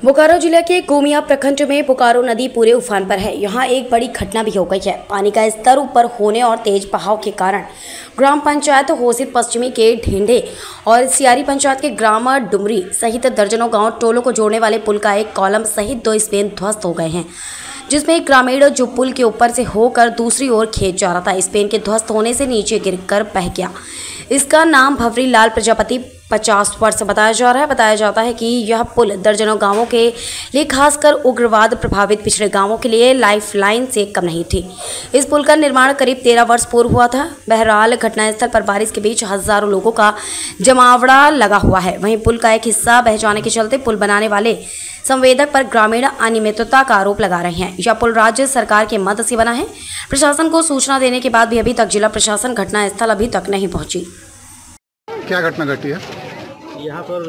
बोकारो जिले के गोमिया प्रखंड में बोकारो नदी पूरे उफान पर है। यहाँ एक बड़ी घटना भी हो गई है। पानी का स्तर ऊपर होने और तेज बहाव के कारण ग्राम पंचायत होसित पश्चिमी के ढेंढे और सियारी पंचायत के ग्राम डुमरी सहित दर्जनों गांव टोलों को जोड़ने वाले पुल का एक कॉलम सहित 2 स्पेन ध्वस्त हो गए हैं, जिसमें एक ग्रामीण जो पुल के ऊपर से होकर दूसरी ओर खेत जा रहा था, स्पेन के ध्वस्त होने से नीचे गिरकर बह गया। इसका नाम भवरी लाल प्रजापति 50 वर्ष बताया जा रहा है। बताया जाता है कि यह पुल दर्जनों गांवों के लिए, खासकर उग्रवाद प्रभावित पिछड़े गांवों के लिए लाइफलाइन से कम नहीं थी। इस पुल का निर्माण करीब 13 वर्ष पूर्व हुआ था। बहरहाल घटनास्थल पर बारिश के बीच हजारों लोगों का जमावड़ा लगा हुआ है। वहीं पुल का एक हिस्सा बह जाने के चलते पुल बनाने वाले संवेदक पर ग्रामीण अनियमितता का आरोप लगा रहे हैं। यह पुल राज्य सरकार के मदद से बना है। प्रशासन को सूचना देने के बाद भी अभी तक जिला प्रशासन घटनास्थल अभी तक नहीं पहुंची। क्या घटना घटी है? यहाँ पर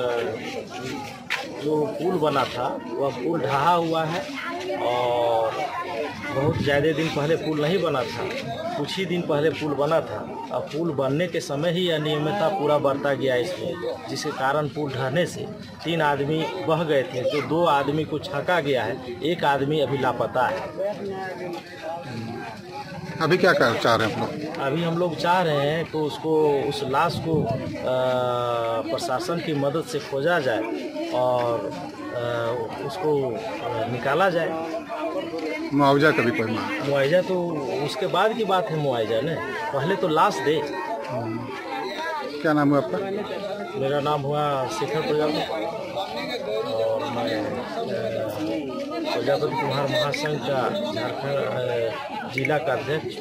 जो पुल बना था वह पुल ढहा हुआ है और बहुत ज़्यादा दिन पहले पुल नहीं बना था, कुछ ही दिन पहले पुल बना था और पुल बनने के समय ही अनियमितता पूरा बढ़ता गया इसमें, जिसके कारण पुल ढहने से 3 आदमी बह गए थे, जो 2 आदमी को छका गया है, 1 आदमी अभी लापता है। अभी क्या चाह रहे हैं आप लोग? अभी हम लोग चाह रहे हैं तो उस लाश को प्रशासन की मदद से खोजा जाए और उसको निकाला जाए। मुआवजा कभी कोई मांग? मुआवजा तो उसके बाद की बात है, मुआवजा ने पहले तो लाश दे। क्या नाम हुआ आपका? मेरा नाम हुआ शेखर प्रजापति और मैं प्रजापति कुमार महासंघ का झारखंड जिला का अध्यक्ष।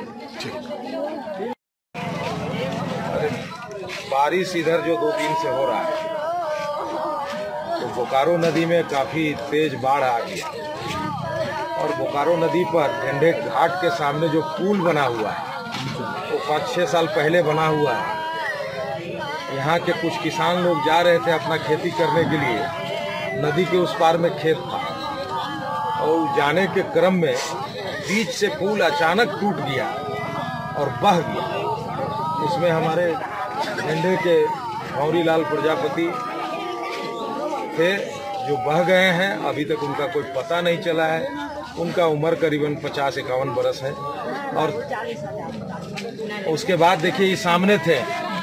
बारिश इधर जो 2 दिन से हो रहा है तो बोकारो नदी में काफ़ी तेज बाढ़ आ गया और बोकारो नदी पर ढेंढे घाट के सामने जो पुल बना हुआ है वो 5-6 साल पहले बना हुआ है। यहाँ के कुछ किसान लोग जा रहे थे अपना खेती करने के लिए, नदी के उस पार में खेत था और जाने के क्रम में बीच से पुल अचानक टूट गया और बह गया। उसमें हमारे ढेंढे के भवरी लाल प्रजापति थे जो बह गए हैं। अभी तक उनका कोई पता नहीं चला है। उनका उम्र करीबन 50-51 बरस है। और उसके बाद देखिए ये सामने थे,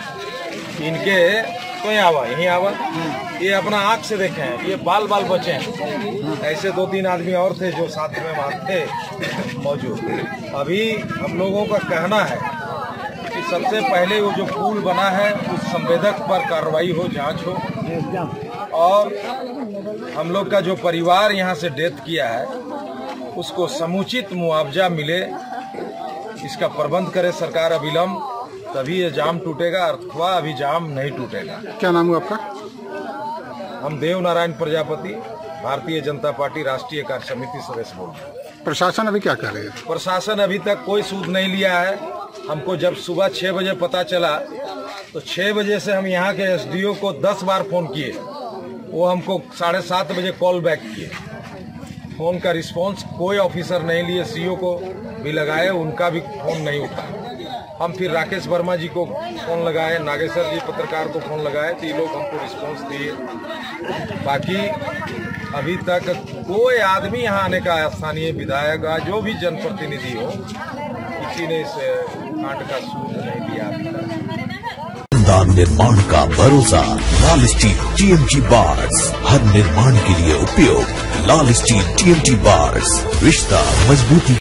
इनके तो यहीं आवा ये अपना आँख से देखे हैं, ये बाल बचे हैं। ऐसे 2-3 आदमी और थे जो साथ में वहाँ थे मौजूद। अभी हम लोगों का कहना है कि सबसे पहले वो जो पुल बना है उस संवेदक पर कार्रवाई हो, जांच हो और हम लोग का जो परिवार यहाँ से डेथ किया है उसको समुचित मुआवजा मिले, इसका प्रबंध करे सरकार अविलंब, तभी ये जाम टूटेगा, अथवा अभी जाम नहीं टूटेगा। क्या नाम हुआ आपका? हम देव नारायण प्रजापति, भारतीय जनता पार्टी राष्ट्रीय कार्य समिति सदस्य बोल रहे हैं। प्रशासन अभी क्या कर रही है? प्रशासन अभी तक कोई सूद नहीं लिया है। हमको जब सुबह 6 बजे पता चला तो 6 बजे से हम यहाँ के एसडीओ को 10 बार फोन किए, वो हमको 7:30 बजे कॉल बैक किए। फोन का रिस्पांस कोई ऑफिसर नहीं लिए, सीओ को भी लगाए, उनका भी फोन नहीं उठा। हम फिर राकेश वर्मा जी को फोन लगाए, नागेश्वर जी पत्रकार को फोन लगाए, तो ये लोग हमको रिस्पांस दिए। बाकी अभी तक कोई आदमी यहाँ आने का, स्थानीय विधायक जो भी जनप्रतिनिधि हो, किसी ने इस कांड का सूद नहीं दिया अभी तक। निर्माण का भरोसा लाल स्टील TMT बार्स, हर निर्माण के लिए उपयोग लाल स्टील TMT बार्स, रिश्ता मजबूती।